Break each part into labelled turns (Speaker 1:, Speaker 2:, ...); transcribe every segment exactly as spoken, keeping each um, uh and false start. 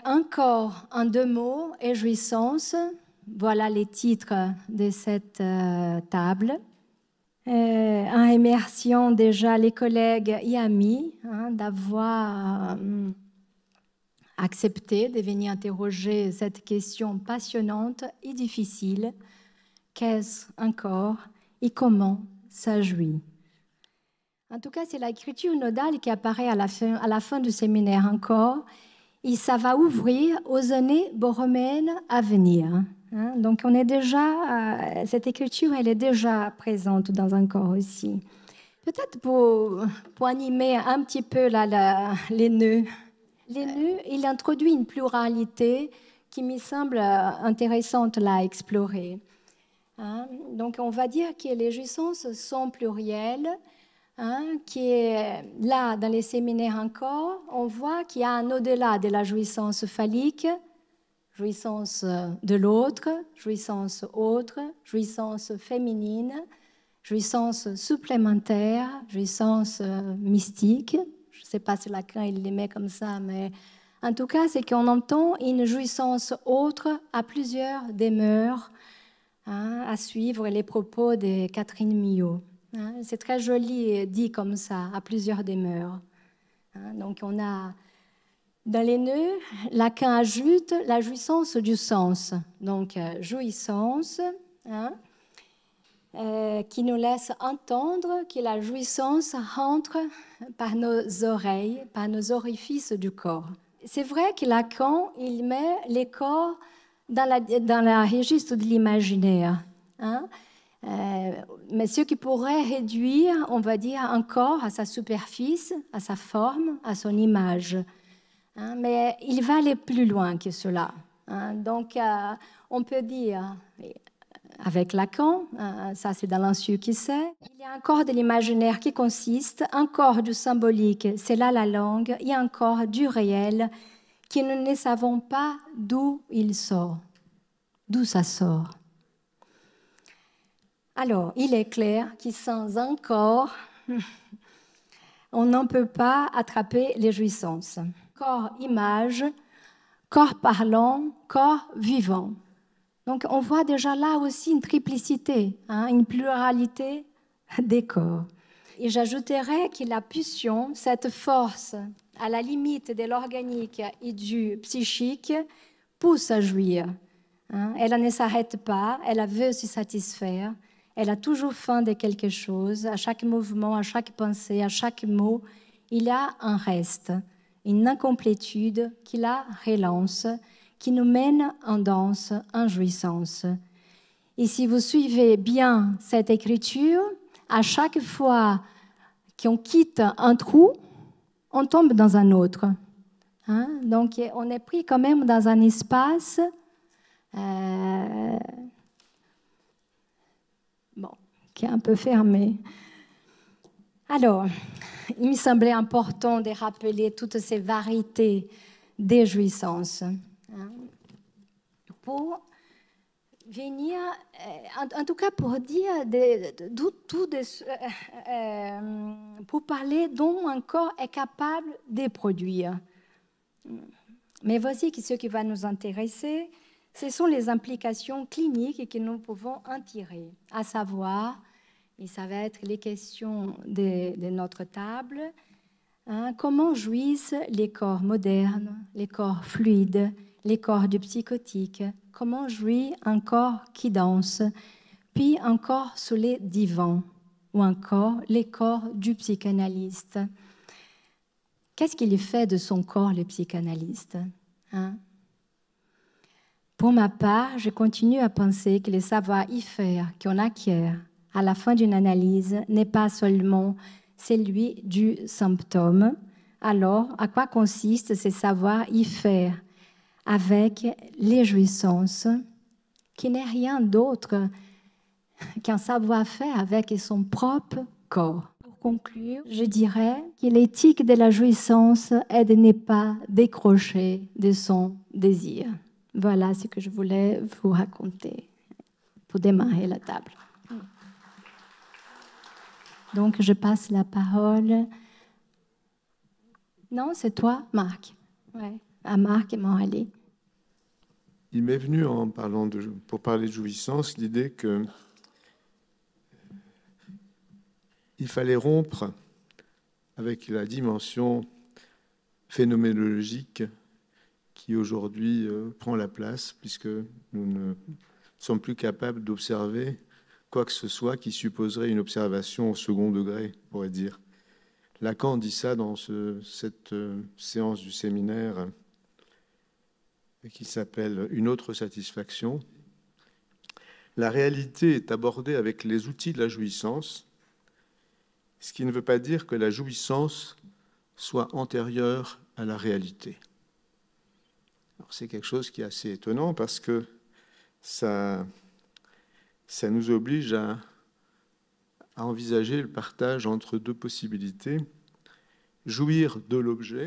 Speaker 1: encore en deux mots et jouissance. Voilà les titres de cette euh, table. Euh, en remerciant déjà les collègues et amis hein, d'avoir euh, accepté de venir interroger cette question passionnante et difficile. Qu'est-ce encore et comment ça jouit? En tout cas, c'est l'écriture nodale qui apparaît à la fin, à la fin du séminaire encore, et ça va ouvrir aux années borroméennes à venir. Hein? Donc, on est déjà, euh, cette écriture, elle est déjà présente dans un corps aussi. Peut-être pour, pour animer un petit peu là, la, les nœuds. Les nœuds, il introduit une pluralité qui me semble intéressante là, à explorer. Hein? Donc, on va dire que les jouissances sont plurielles. Hein, qui est là dans les séminaires encore, on voit qu'il y a un au-delà de la jouissance phallique, jouissance de l'autre, jouissance autre, jouissance féminine, jouissance supplémentaire, jouissance mystique. Je ne sais pas si Lacan il les met comme ça, mais en tout cas, c'est qu'on entend une jouissance autre à plusieurs demeures, hein, à suivre les propos de Catherine Millot. C'est très joli dit comme ça, à plusieurs demeures. Donc on a dans les nœuds, Lacan ajoute la jouissance du sens. Donc jouissance, hein, euh, qui nous laisse entendre que la jouissance rentre par nos oreilles, par nos orifices du corps. C'est vrai que Lacan, il met les corps dans la, dans la registre de l'imaginaire. Hein. Euh, mais ce qui pourrait réduire, on va dire, un corps à sa superficie, à sa forme, à son image. Hein, mais il va aller plus loin que cela. Hein, donc, euh, on peut dire, avec Lacan, euh, ça c'est dans l'ancien qui sait, il y a un corps de l'imaginaire qui consiste, un corps du symbolique, c'est là la langue, et un corps du réel, qui nous ne savons pas d'où il sort, d'où ça sort. Alors, il est clair que sans un corps, on n'en peut pas attraper les jouissances. Corps image, corps parlant, corps vivant. Donc, on voit déjà là aussi une triplicité, hein, une pluralité des corps. Et j'ajouterais que la pulsion, cette force à la limite de l'organique et du psychique, pousse à jouir. Hein. Elle ne s'arrête pas, elle veut se satisfaire. Elle a toujours faim de quelque chose. À chaque mouvement, à chaque pensée, à chaque mot, il y a un reste, une incomplétude qui la relance, qui nous mène en danse, en jouissance. Et si vous suivez bien cette écriture, à chaque fois qu'on quitte un trou, on tombe dans un autre. Hein? Donc, on est pris quand même dans un espace... Euh, Bon, qui est un peu fermé. Alors, il me semblait important de rappeler toutes ces variétés des jouissances. Hein, pour venir, en, en tout cas pour dire, de, de, de, tout de, euh, euh, pour parler dont un corps est capable de produire. Mais voici ce qui va nous intéresser. Ce sont les implications cliniques que nous pouvons en tirer, à savoir, et ça va être les questions de, de notre table, hein, comment jouissent les corps modernes, les corps fluides, les corps du psychotique, comment jouit un corps qui danse, puis un corps sous les divans, ou encore les corps du psychanalyste. Qu'est-ce qu'il fait de son corps, le psychanalyste, hein? Pour ma part, je continue à penser que le savoir-y-faire qu'on acquiert à la fin d'une analyse n'est pas seulement celui du symptôme. Alors, à quoi consiste ce savoir-y-faire avec les jouissances, qui n'est rien d'autre qu'un savoir-faire avec son propre corps? Pour conclure, je dirais que l'éthique de la jouissance est de ne pas décrocher de son désir. Voilà ce que je voulais vous raconter pour démarrer la table. Donc, je passe la parole. Non, c'est toi, Marc. Ouais. à Marc Morelli.
Speaker 2: Il m'est venu, en parlant de, pour parler de jouissance, l'idée que il fallait rompre avec la dimension phénoménologique qui aujourd'hui euh, prend la place, puisque nous ne sommes plus capables d'observer quoi que ce soit qui supposerait une observation au second degré, on pourrait dire. Lacan dit ça dans ce, cette euh, séance du séminaire qui s'appelle « Une autre satisfaction ». La réalité est abordée avec les outils de la jouissance, ce qui ne veut pas dire que la jouissance soit antérieure à la réalité. C'est quelque chose qui est assez étonnant parce que ça, ça nous oblige à, à envisager le partage entre deux possibilités. Jouir de l'objet,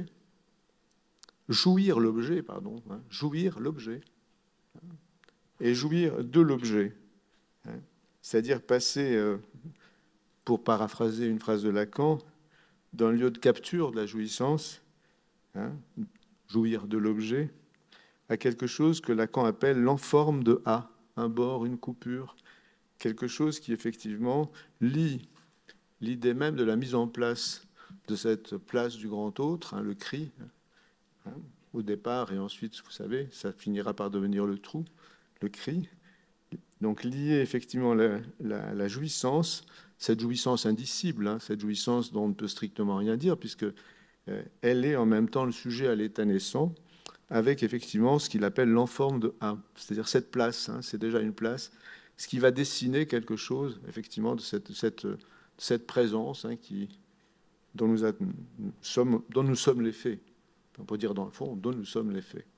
Speaker 2: jouir l'objet, pardon, hein, jouir l'objet, hein, et jouir de l'objet. Hein, c'est-à-dire passer, euh, pour paraphraser une phrase de Lacan, d'un lieu de capture de la jouissance, hein, jouir de l'objet, à quelque chose que Lacan appelle l'enforme de A, un bord, une coupure, quelque chose qui effectivement lie l'idée même de la mise en place de cette place du grand autre, hein, le cri, hein, au départ, et ensuite, vous savez, ça finira par devenir le trou, le cri. Donc lier effectivement la, la, la jouissance, cette jouissance indicible, hein, cette jouissance dont on ne peut strictement rien dire, puisque euh, elle est en même temps le sujet à l'état naissant, avec effectivement ce qu'il appelle l'enforme de A, c'est-à-dire cette place, hein, c'est déjà une place, ce qui va dessiner quelque chose, effectivement, de cette, cette, cette présence hein, qui, dont, nous a, sommes, dont nous sommes les faits. On peut dire dans le fond, dont nous sommes les faits.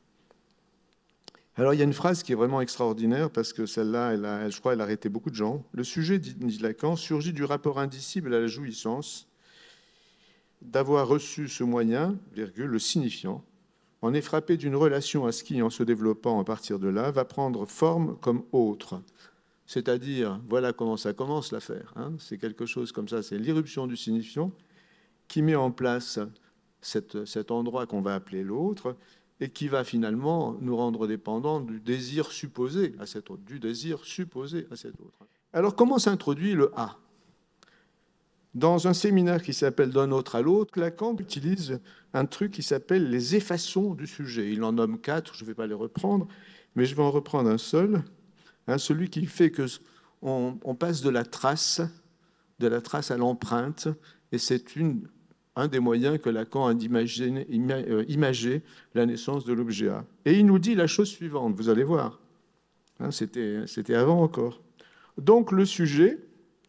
Speaker 2: Alors il y a une phrase qui est vraiment extraordinaire, parce que celle-là, elle a, je crois, elle a arrêté beaucoup de gens. Le sujet, dit Lacan, surgit du rapport indicible à la jouissance, d'avoir reçu ce moyen, virgule, le signifiant, en est frappé d'une relation à ce qui, en se développant à partir de là, va prendre forme comme autre. C'est-à-dire, voilà comment ça commence l'affaire. Hein, c'est quelque chose comme ça, c'est l'irruption du signifiant qui met en place cette, cet endroit qu'on va appeler l'autre et qui va finalement nous rendre dépendants du désir supposé à cet autre, du désir supposé à cet autre. Alors, comment s'introduit le A ? Dans un séminaire qui s'appelle « D'un autre à l'autre », Lacan utilise un truc qui s'appelle les effaçons du sujet. Il en nomme quatre, je ne vais pas les reprendre, mais je vais en reprendre un seul, hein, celui qui fait qu'on on passe de la trace, de la trace à l'empreinte, et c'est une, un des moyens que Lacan a d'imaginer, imager la naissance de l'objet A. Et il nous dit la chose suivante, vous allez voir, hein, c'était, c'était avant encore. Donc le sujet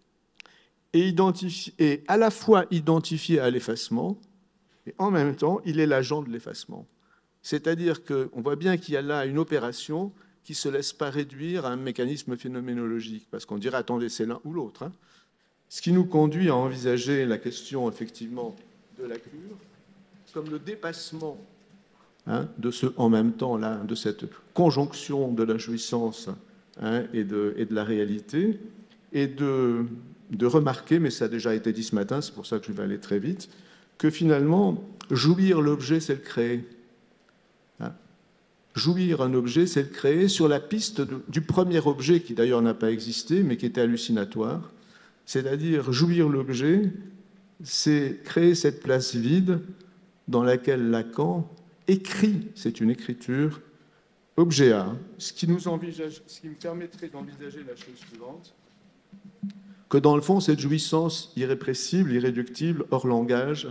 Speaker 2: est, est à la fois identifié à l'effacement, et en même temps, il est l'agent de l'effacement. C'est-à-dire qu'on voit bien qu'il y a là une opération qui ne se laisse pas réduire à un mécanisme phénoménologique, parce qu'on dirait, attendez, c'est l'un ou l'autre. Hein. Ce qui nous conduit à envisager la question, effectivement, de la cure, comme le dépassement hein, de ce en même temps-là, de cette conjonction de la jouissance hein, et, de, et de la réalité, et de... de remarquer, mais ça a déjà été dit ce matin, c'est pour ça que je vais aller très vite, que finalement, jouir l'objet, c'est le créer. Hein? Jouir un objet, c'est le créer sur la piste de, du premier objet, qui d'ailleurs n'a pas existé, mais qui était hallucinatoire. C'est-à-dire, jouir l'objet, c'est créer cette place vide dans laquelle Lacan écrit, c'est une écriture, objet A, ce qui, nous envisage, ce qui me permettrait d'envisager la chose suivante, que dans le fond, cette jouissance irrépressible, irréductible, hors langage,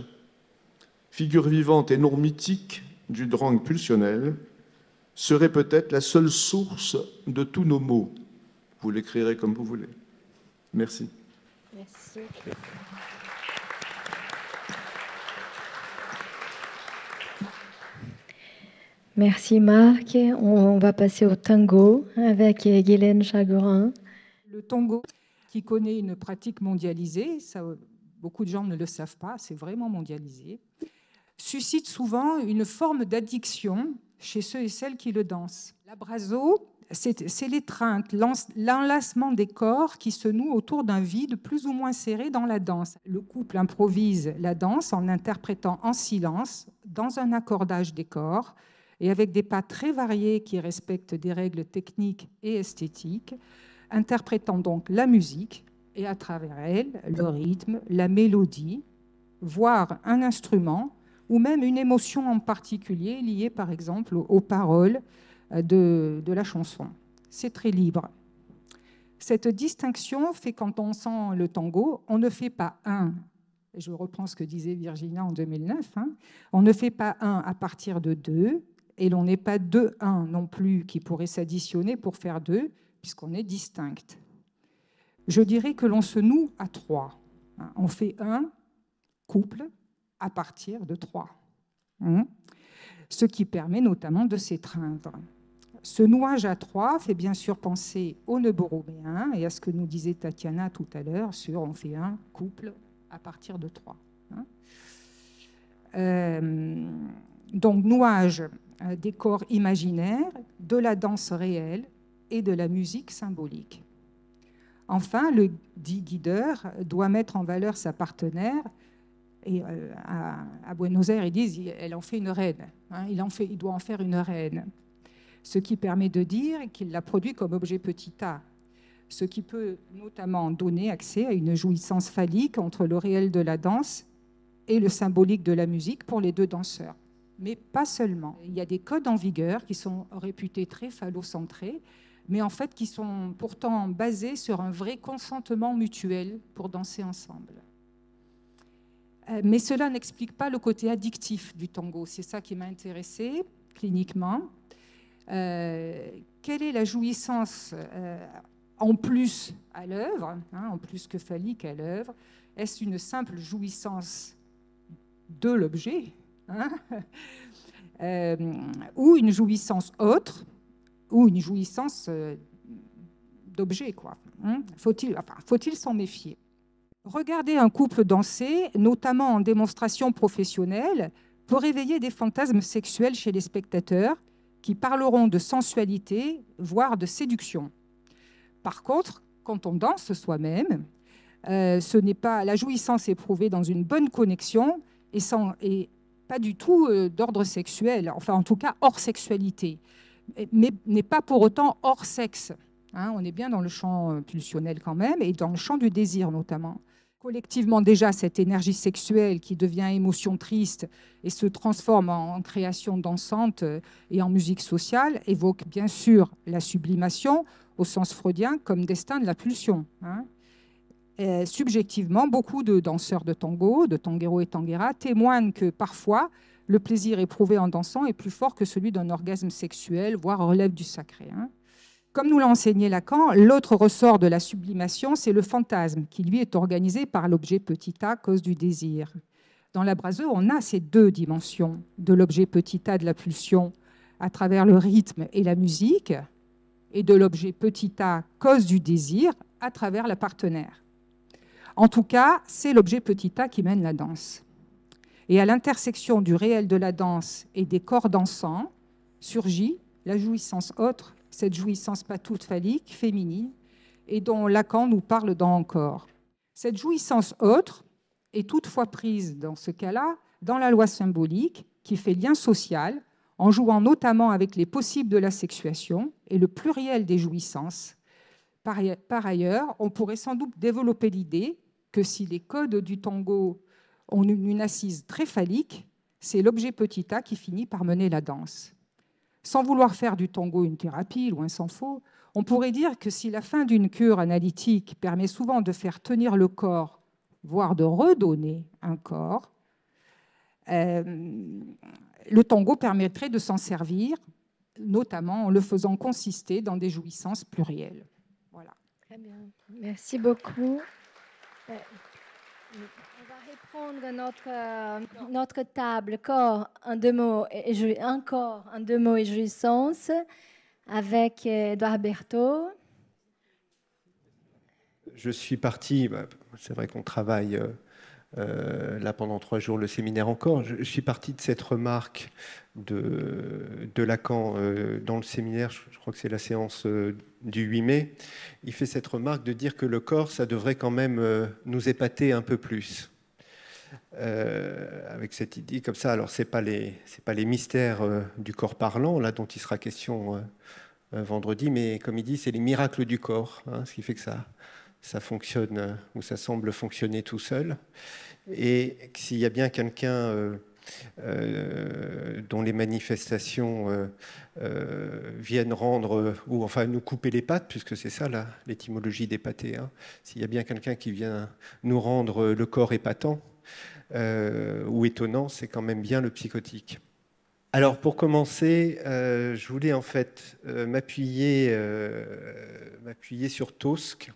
Speaker 2: figure vivante et non mythique du drang pulsionnel, serait peut-être la seule source de tous nos maux. Vous l'écrirez comme vous voulez. Merci.
Speaker 1: Merci. Merci Marc. On va passer au tango avec Guylaine Chaguerin.
Speaker 3: Le tango, qui connaît une pratique mondialisée, ça, beaucoup de gens ne le savent pas, c'est vraiment mondialisé, suscite souvent une forme d'addiction chez ceux et celles qui le dansent. L'abrazo, c'est l'étreinte, l'enlacement des corps qui se nouent autour d'un vide plus ou moins serré dans la danse. Le couple improvise la danse en interprétant en silence, dans un accordage des corps, et avec des pas très variés qui respectent des règles techniques et esthétiques, interprétant donc la musique et à travers elle, le rythme, la mélodie, voire un instrument ou même une émotion en particulier liée par exemple aux paroles de, de la chanson. C'est très libre. Cette distinction fait quand on sent le tango, on ne fait pas un, je reprends ce que disait Virginia en deux mille neuf, hein, on ne fait pas un à partir de deux, et l'on n'est pas deux un non plus qui pourrait s'additionner pour faire deux, puisqu'on est distinct. Je dirais que l'on se noue à trois. Hein, on fait un couple à partir de trois, hein, ce qui permet notamment de s'étreindre. Ce nouage à trois fait bien sûr penser au nœud borroméen et à ce que nous disait Tatiana tout à l'heure sur on fait un couple à partir de trois. Hein. Euh, donc nouage euh, des corps imaginaires, de la danse réelle et de la musique symbolique. Enfin, le dit guideur doit mettre en valeur sa partenaire. Et euh, à, à Buenos Aires, ils disent elle en fait une reine. Hein, il, en fait, il doit en faire une reine. Ce qui permet de dire qu'il la produit comme objet petit a, ce qui peut notamment donner accès à une jouissance phallique entre le réel de la danse et le symbolique de la musique pour les deux danseurs. Mais pas seulement. Il y a des codes en vigueur qui sont réputés très phallocentrés, mais en fait qui sont pourtant basés sur un vrai consentement mutuel pour danser ensemble. Mais cela n'explique pas le côté addictif du tango. C'est ça qui m'a intéressée cliniquement. Euh, quelle est la jouissance euh, en plus à l'œuvre, hein, en plus que phallique à l'œuvre? Est-ce une simple jouissance de l'objet, hein, euh, ou une jouissance autre, ou une jouissance euh, d'objet, quoi, hein? Faut-il, enfin, faut-il s'en méfier? Regarder un couple danser, notamment en démonstration professionnelle, peut réveiller des fantasmes sexuels chez les spectateurs qui parleront de sensualité, voire de séduction. Par contre, quand on danse soi-même, euh, ce n'est pas la jouissance éprouvée dans une bonne connexion et, sans, et pas du tout euh, d'ordre sexuel, enfin en tout cas hors sexualité, mais n'est pas pour autant hors sexe. Hein, on est bien dans le champ pulsionnel quand même et dans le champ du désir notamment. Collectivement déjà, cette énergie sexuelle qui devient émotion triste et se transforme en création dansante et en musique sociale évoque bien sûr la sublimation au sens freudien comme destin de la pulsion. Hein. Et subjectivement, beaucoup de danseurs de tango, de tanguero et tanguera, témoignent que parfois le plaisir éprouvé en dansant est plus fort que celui d'un orgasme sexuel, voire relève du sacré. Hein. Comme nous l'a enseigné Lacan, l'autre ressort de la sublimation, c'est le fantasme, qui lui est organisé par l'objet petit a, cause du désir. Dans la Braseux, on a ces deux dimensions de l'objet petit a de la pulsion à travers le rythme et la musique, et de l'objet petit a, cause du désir, à travers la partenaire. En tout cas, c'est l'objet petit a qui mène la danse. Et à l'intersection du réel de la danse et des corps dansants surgit la jouissance autre, cette jouissance pas toute phallique, féminine, et dont Lacan nous parle dans Encore. Cette jouissance autre est toutefois prise, dans ce cas-là, dans la loi symbolique, qui fait lien social, en jouant notamment avec les possibles de la sexuation et le pluriel des jouissances. Par ailleurs, on pourrait sans doute développer l'idée que si les codes du tango ont une assise très phallique, c'est l'objet petit a qui finit par mener la danse. Sans vouloir faire du tango une thérapie, loin s'en faut, on pourrait dire que si la fin d'une cure analytique permet souvent de faire tenir le corps, voire de redonner un corps, euh, le tango permettrait de s'en servir, notamment en le faisant consister dans des jouissances plurielles. Voilà.
Speaker 1: Très bien. Merci beaucoup. On va reprendre notre, notre table, corps en deux mots, et, un corps en deux mots et jouissance, avec Edouard Berthaud.
Speaker 4: Je suis parti, c'est vrai qu'on travaille euh, euh, là pendant trois jours le séminaire encore, je, je suis parti de cette remarque de, de Lacan euh, dans le séminaire, je, je crois que c'est la séance euh, du huit mai, il fait cette remarque de dire que le corps, ça devrait quand même euh, nous épater un peu plus. euh, avec cette idée comme ça. Alors, ce n'est pas les, c'est pas les mystères euh, du corps parlant, là, dont il sera question euh, euh, vendredi, mais comme il dit, c'est les miracles du corps, hein, ce qui fait que ça, ça fonctionne, euh, ou ça semble fonctionner tout seul. Et s'il y a bien quelqu'un euh, euh, dont les manifestations euh, euh, viennent rendre, euh, ou enfin nous couper les pattes, puisque c'est ça là, l'étymologie d'épater, hein. S'il y a bien quelqu'un qui vient nous rendre le corps épatant euh, ou étonnant, c'est quand même bien le psychotique. Alors pour commencer, euh, je voulais en fait euh, m'appuyer, euh, m'appuyer sur Tosk,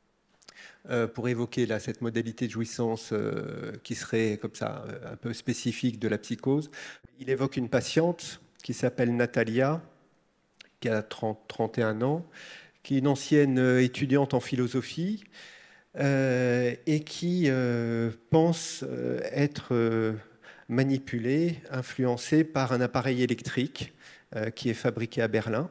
Speaker 4: pour évoquer là, cette modalité de jouissance euh, qui serait comme ça, un peu spécifique de la psychose. Il évoque une patiente qui s'appelle Natalia, qui a trente, trente et un ans, qui est une ancienne étudiante en philosophie euh, et qui euh, pense être euh, manipulée, influencée par un appareil électrique euh, qui est fabriqué à Berlin.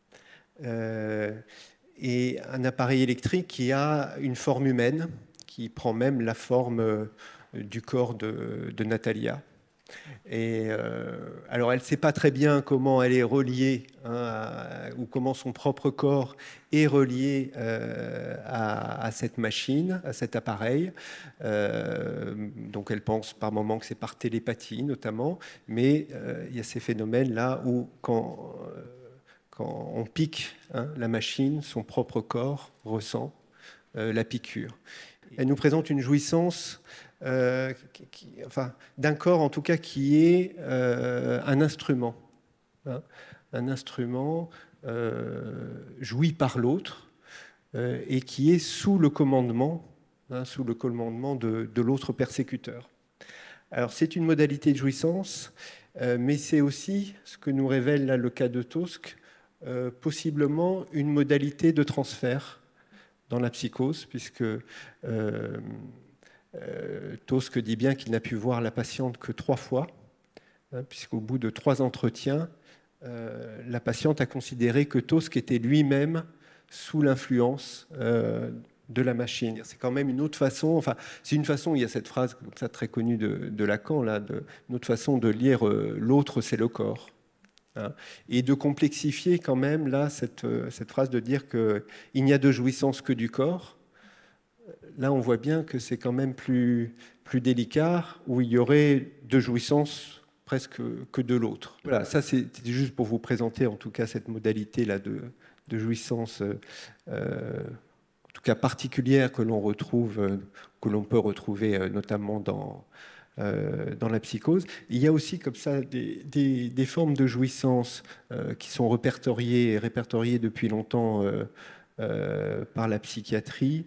Speaker 4: Euh, et un appareil électrique qui a une forme humaine, qui prend même la forme du corps de, de Natalia. Et euh, alors, elle ne sait pas très bien comment elle est reliée, hein, à, ou comment son propre corps est relié euh, à, à cette machine, à cet appareil. Euh, donc, elle pense par moments que c'est par télépathie, notamment. Mais euh, il y a ces phénomènes-là où, quand... Euh, Quand on pique hein, la machine, son propre corps ressent euh, la piqûre. Elle nous présente une jouissance euh, qui, qui, enfin, d'un corps, en tout cas, qui est euh, un instrument. Hein, un instrument euh, joui par l'autre euh, et qui est sous le commandement, hein, sous le commandement de, de l'autre persécuteur. Alors, c'est une modalité de jouissance, euh, mais c'est aussi ce que nous révèle là, le cas de Tosk, Euh, possiblement une modalité de transfert dans la psychose, puisque euh, euh, Tosk dit bien qu'il n'a pu voir la patiente que trois fois, hein, puisqu'au bout de trois entretiens, euh, la patiente a considéré que Tosk était lui-même sous l'influence euh, de la machine. C'est quand même une autre façon, enfin, c'est une façon, il y a cette phrase comme ça, très connue de, de Lacan, là, de, une autre façon de lire euh, l'autre, c'est le corps. Et de complexifier quand même là cette, cette phrase de dire qu'il n'y a de jouissance que du corps. Là, on voit bien que c'est quand même plus, plus délicat, où il y aurait de jouissance presque que de l'autre. Voilà, ça c'était juste pour vous présenter en tout cas cette modalité-là de, de jouissance, euh, en tout cas particulière que l'on retrouve, que l'on peut retrouver notamment dans... Euh, dans la psychose. Il y a aussi comme ça des, des, des formes de jouissance euh, qui sont répertoriées, répertoriées depuis longtemps euh, euh, par la psychiatrie.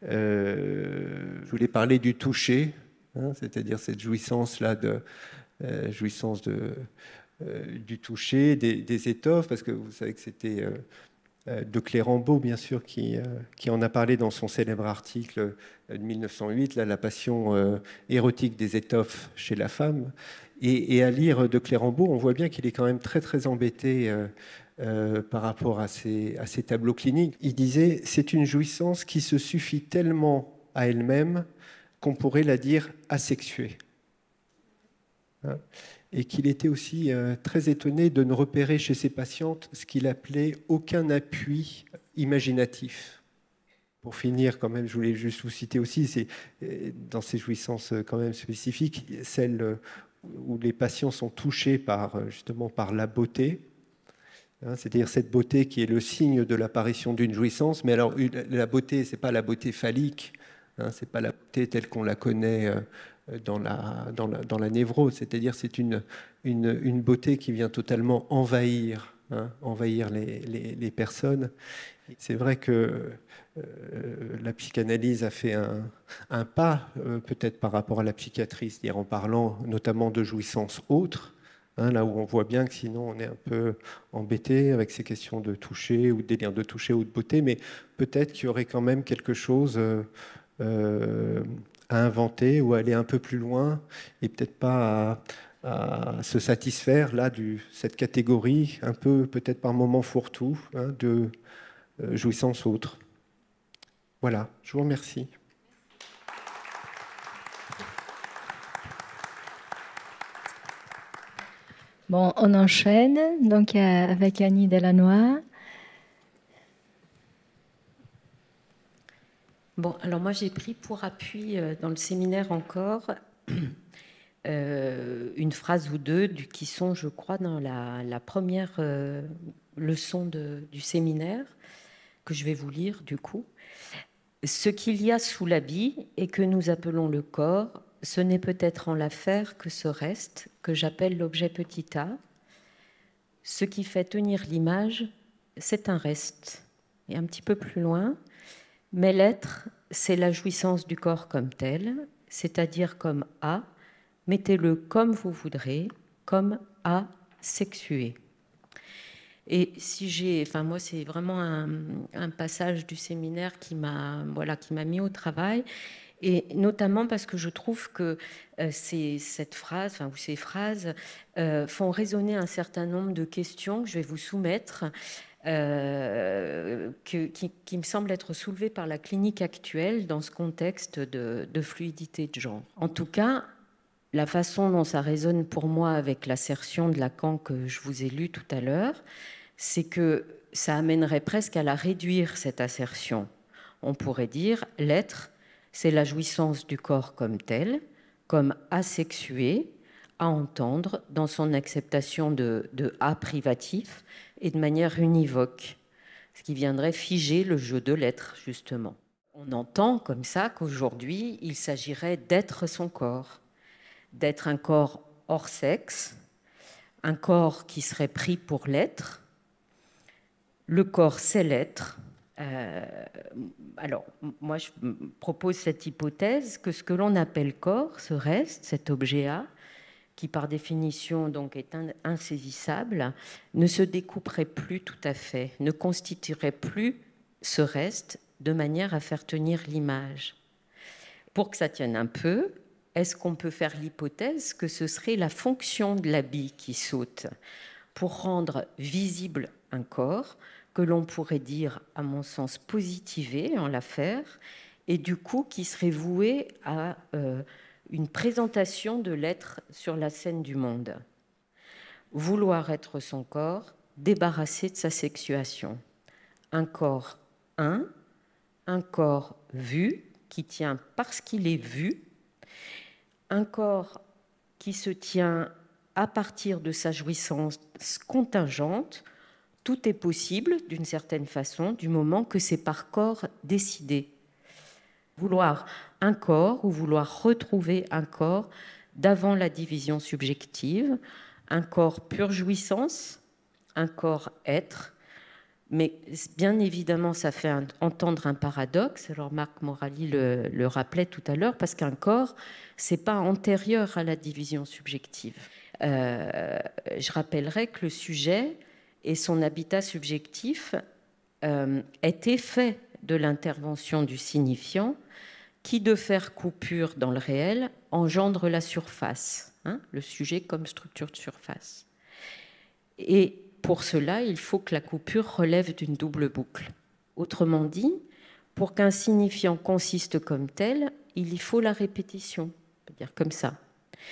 Speaker 4: Euh, je voulais parler du toucher, hein, c'est-à-dire cette jouissance-là de euh, jouissance de, euh, du toucher, des, des étoffes, parce que vous savez que c'était euh, de Clérambault, bien sûr, qui, euh, qui en a parlé dans son célèbre article de mille neuf cent huit, là, la passion euh, érotique des étoffes chez la femme. Et, et à lire de Clérambault, on voit bien qu'il est quand même très, très embêté euh, euh, par rapport à ces, à ces tableaux cliniques. Il disait « C'est une jouissance qui se suffit tellement à elle-même qu'on pourrait la dire asexuée. Hein » Et qu'il était aussi euh, très étonné de ne repérer chez ses patientes ce qu'il appelait aucun appui imaginatif. Pour finir, quand même, je voulais juste vous citer aussi, c'est, dans ces jouissances quand même spécifiques, celles où les patients sont touchés par, justement par la beauté, hein, c'est-à-dire cette beauté qui est le signe de l'apparition d'une jouissance, mais alors la beauté, ce n'est pas la beauté phallique, hein, ce n'est pas la beauté telle qu'on la connaît euh, Dans la, dans, la, dans la névrose, c'est-à-dire c'est une, une, une beauté qui vient totalement envahir, hein, envahir les, les, les personnes. C'est vrai que euh, la psychanalyse a fait un, un pas, euh, peut-être par rapport à la psychiatrie, c'est-à-dire en parlant notamment de jouissance autre, hein, là où on voit bien que sinon on est un peu embêté avec ces questions de toucher ou de délire de toucher ou de beauté, mais peut-être qu'il y aurait quand même quelque chose... Euh, euh, à inventer ou à aller un peu plus loin et peut-être pas à, à se satisfaire là de cette catégorie un peu peut-être par moments fourre-tout, hein, de euh, jouissance autre. Voilà, je vous remercie.
Speaker 1: Bon, on enchaîne donc euh, avec Annie Delannoy.
Speaker 5: Bon, alors moi j'ai pris pour appui euh, dans le séminaire encore euh, une phrase ou deux du, qui sont, je crois, dans la, la première euh, leçon de, du séminaire, que je vais vous lire du coup. Ce qu'il y a sous l'habit et que nous appelons le corps, ce n'est peut-être en l'affaire que ce reste que j'appelle l'objet petit a. Ce qui fait tenir l'image, c'est un reste. Et un petit peu plus loin, mais l'être, c'est la jouissance du corps comme tel, c'est-à-dire comme a, mettez-le comme vous voudrez, comme a sexué. Et si j'ai, enfin moi c'est vraiment un, un passage du séminaire qui m'a, voilà, qui m'a mis au travail, et notamment parce que je trouve que euh, ces, cette phrase, enfin, ou ces phrases euh, font résonner un certain nombre de questions que je vais vous soumettre, euh, que, qui, qui me semblent être soulevées par la clinique actuelle dans ce contexte de, de fluidité de genre. En tout cas, la façon dont ça résonne pour moi avec l'assertion de Lacan que je vous ai lue tout à l'heure, c'est que ça amènerait presque à la réduire, cette assertion. On pourrait dire l'être, c'est la jouissance du corps comme tel, comme asexué, à entendre dans son acceptation de, de a privatif et de manière univoque, ce qui viendrait figer le jeu de l'être, justement. On entend comme ça qu'aujourd'hui, il s'agirait d'être son corps, d'être un corps hors sexe, un corps qui serait pris pour l'être. Le corps, c'est l'être. Euh, alors, moi, je propose cette hypothèse que ce que l'on appelle corps, ce reste, cet objet A, qui par définition donc est insaisissable, ne se découperait plus tout à fait, ne constituerait plus ce reste de manière à faire tenir l'image. Pour que ça tienne un peu, est-ce qu'on peut faire l'hypothèse que ce serait la fonction de l'habit qui saute pour rendre visible un corps que l'on pourrait dire, à mon sens, positivé en l'affaire, et du coup qui serait voué à euh, une présentation de l'être sur la scène du monde. Vouloir être son corps, débarrassé de sa sexuation. Un corps un, un corps vu, qui tient parce qu'il est vu, un corps qui se tient à partir de sa jouissance contingente. Tout est possible, d'une certaine façon, du moment que c'est par corps décidé. Vouloir un corps ou vouloir retrouver un corps d'avant la division subjective, un corps pure jouissance, un corps être, mais bien évidemment ça fait un, entendre un paradoxe, alors Marc Morali le, le rappelait tout à l'heure, parce qu'un corps, c'est pas antérieur à la division subjective. Euh, je rappellerai que le sujet et son habitat subjectif euh, est effet de l'intervention du signifiant qui, de faire coupure dans le réel, engendre la surface, hein, le sujet comme structure de surface. Et pour cela, il faut que la coupure relève d'une double boucle. Autrement dit, pour qu'un signifiant consiste comme tel, il y faut la répétition, on peut dire comme ça.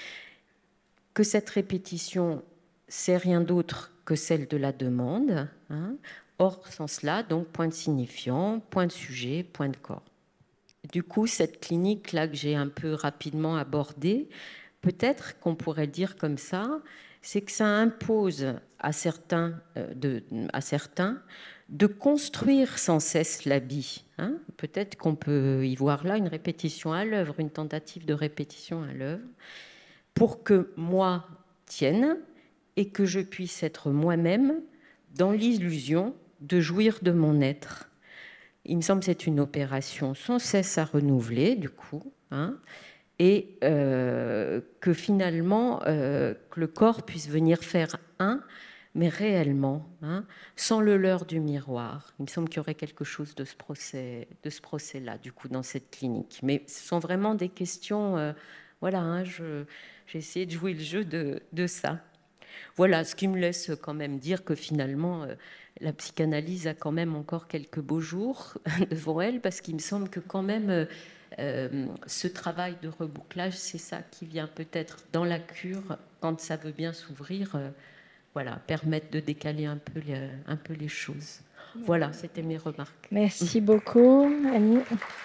Speaker 5: Que cette répétition, c'est rien d'autre que celle de la demande, hein, hors sens là, donc point de signifiant, point de sujet, point de corps. Du coup, cette clinique-là que j'ai un peu rapidement abordée, peut-être qu'on pourrait dire comme ça, c'est que ça impose à certains, euh, de, à certains de construire sans cesse l'habit. Hein. Peut-être qu'on peut y voir là une répétition à l'œuvre, une tentative de répétition à l'œuvre, pour que moi tienne et que je puisse être moi-même dans l'illusion de jouir de mon être. Il me semble que c'est une opération sans cesse à renouveler, du coup, hein, et euh, que finalement, euh, que le corps puisse venir faire un, mais réellement, hein, sans le leurre du miroir. Il me semble qu'il y aurait quelque chose de ce procès, de ce procès-là, du coup, dans cette clinique. Mais ce sont vraiment des questions, euh, voilà, hein, je, j'ai essayé de jouer le jeu de, de ça. Voilà, ce qui me laisse quand même dire que finalement, euh, la psychanalyse a quand même encore quelques beaux jours devant elle, parce qu'il me semble que quand même, euh, Euh, ce travail de rebouclage, c'est ça qui vient peut-être dans la cure, quand ça veut bien s'ouvrir, euh, voilà, permettre de décaler un peu les, un peu les choses. Voilà, c'était mes remarques.
Speaker 1: Merci beaucoup, Annie.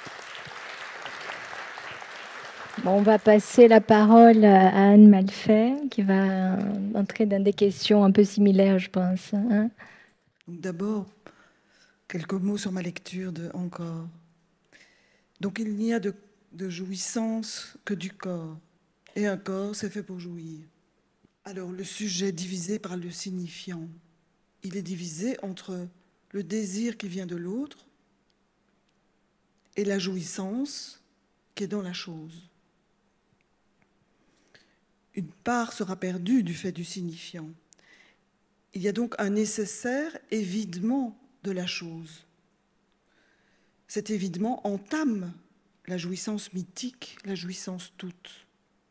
Speaker 1: Bon, on va passer la parole à Anne Malfait, qui va entrer dans des questions un peu similaires, je pense. Hein?
Speaker 6: D'abord, quelques mots sur ma lecture de Encore. Donc, il n'y a de, de jouissance que du corps, et un corps, c'est fait pour jouir. Alors, le sujet divisé par le signifiant, il est divisé entre le désir qui vient de l'autre et la jouissance qui est dans la chose. Une part sera perdue du fait du signifiant. Il y a donc un nécessaire évidement de la chose. Cet évidement entame la jouissance mythique, la jouissance toute.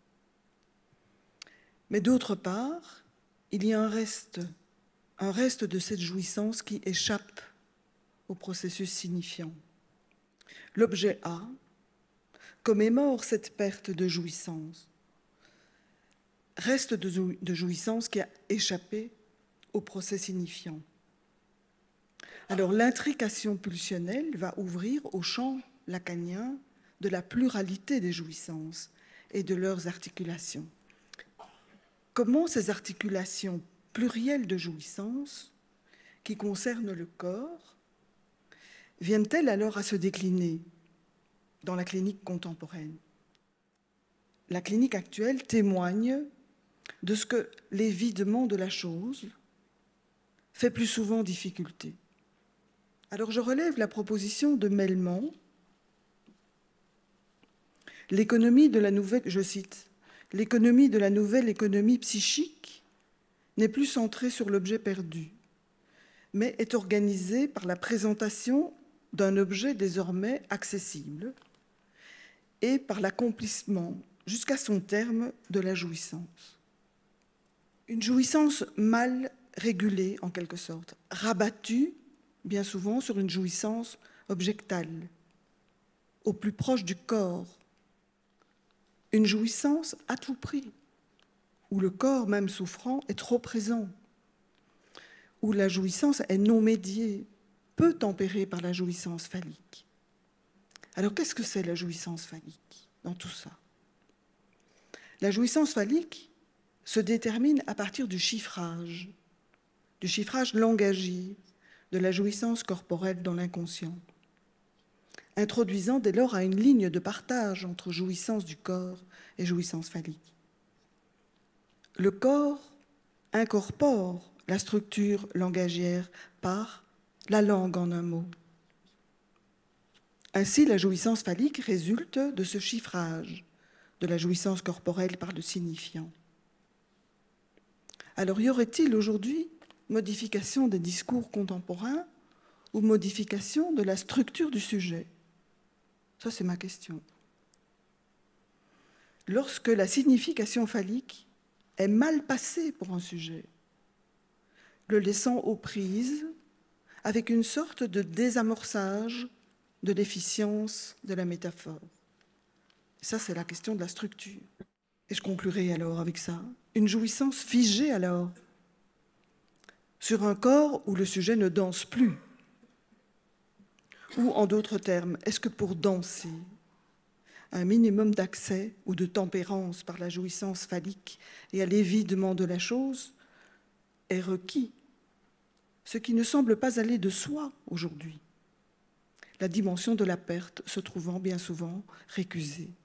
Speaker 6: Mais d'autre part, il y a un reste, un reste de cette jouissance qui échappe au processus signifiant. L'objet A commémore cette perte de jouissance, reste de, jou- de jouissance qui a échappé au procès signifiant. Alors l'intrication pulsionnelle va ouvrir au champ lacanien de la pluralité des jouissances et de leurs articulations. Comment ces articulations plurielles de jouissances qui concernent le corps viennent-elles alors à se décliner dans la clinique contemporaine? La clinique actuelle témoigne de ce que l'évidement de la chose fait plus souvent difficulté. Alors je relève la proposition de Melman. L'économie de la nouvelle, je cite, l'économie de la nouvelle économie psychique n'est plus centrée sur l'objet perdu, mais est organisée par la présentation d'un objet désormais accessible et par l'accomplissement, jusqu'à son terme, de la jouissance. Une jouissance mal régulée, en quelque sorte, rabattue, bien souvent, sur une jouissance objectale, au plus proche du corps. Une jouissance à tout prix, où le corps, même souffrant, est trop présent, où la jouissance est non médiée, peu tempérée par la jouissance phallique. Alors, qu'est-ce que c'est la jouissance phallique dans tout ça? La jouissance phallique se détermine à partir du chiffrage, du chiffrage langagier de la jouissance corporelle dans l'inconscient, introduisant dès lors à une ligne de partage entre jouissance du corps et jouissance phallique. Le corps incorpore la structure langagière par la langue en un mot. Ainsi, la jouissance phallique résulte de ce chiffrage de la jouissance corporelle par le signifiant. Alors, y aurait-il aujourd'hui modification des discours contemporains ou modification de la structure du sujet? Ça, c'est ma question. Lorsque la signification phallique est mal passée pour un sujet, le laissant aux prises avec une sorte de désamorçage de l'efficience de la métaphore. Ça, c'est la question de la structure. Et je conclurai alors avec ça. Une jouissance figée alors, sur un corps où le sujet ne danse plus. Ou en d'autres termes, est-ce que pour danser, un minimum d'accès ou de tempérance par la jouissance phallique et à l'évidement de la chose est requis, ce qui ne semble pas aller de soi aujourd'hui, la dimension de la perte se trouvant bien souvent récusée.